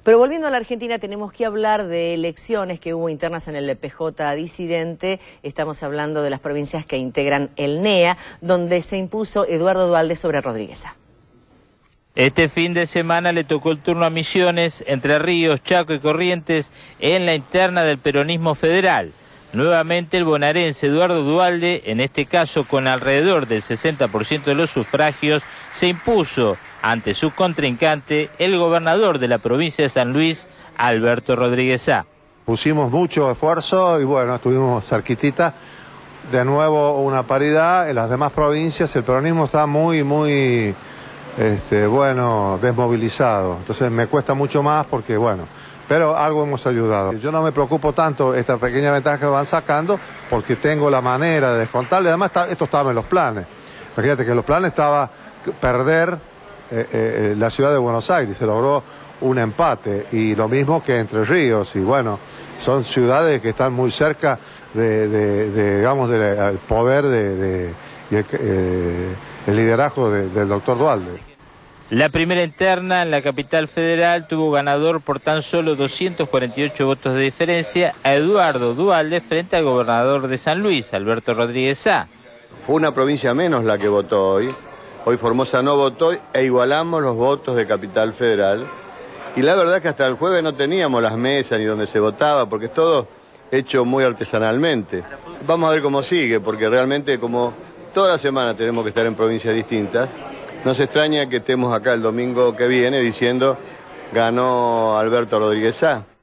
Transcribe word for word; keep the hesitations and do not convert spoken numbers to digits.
Pero volviendo a la Argentina, tenemos que hablar de elecciones que hubo internas en el P J disidente. Estamos hablando de las provincias que integran el N E A, donde se impuso Eduardo Duhalde sobre Rodríguez A. Este fin de semana le tocó el turno a Misiones, Entre Ríos, Chaco y Corrientes en la interna del peronismo federal. Nuevamente el bonaerense Eduardo Duhalde, en este caso con alrededor del sesenta por ciento de los sufragios, se impuso ante su contrincante, el gobernador de la provincia de San Luis, Alberto Rodríguez A. Pusimos mucho esfuerzo y bueno, estuvimos cerquitita. De nuevo una paridad. En las demás provincias el peronismo está muy, muy, este, bueno, desmovilizado. Entonces me cuesta mucho más porque, bueno, pero algo hemos ayudado. Yo no me preocupo tanto esta pequeña ventaja que van sacando porque tengo la manera de descontarle. Además, está, esto estaba en los planes. Imagínate que en los planes estaba perder eh, eh, la ciudad de Buenos Aires. Se logró un empate y lo mismo que Entre Ríos. Y bueno, son ciudades que están muy cerca de, de, de digamos, del poder de, de, y el, eh, el liderazgo de, del doctor Duhalde. La primera interna en la capital federal tuvo ganador por tan solo doscientos cuarenta y ocho votos de diferencia a Eduardo Duhalde frente al gobernador de San Luis, Alberto Rodríguez A. Fue una provincia menos la que votó hoy. Hoy Formosa no votó e igualamos los votos de Capital Federal. Y la verdad que hasta el jueves no teníamos las mesas ni donde se votaba, porque es todo hecho muy artesanalmente. Vamos a ver cómo sigue, porque realmente como toda la semana tenemos que estar en provincias distintas, no se extraña que estemos acá el domingo que viene diciendo ganó Alberto Rodríguez A.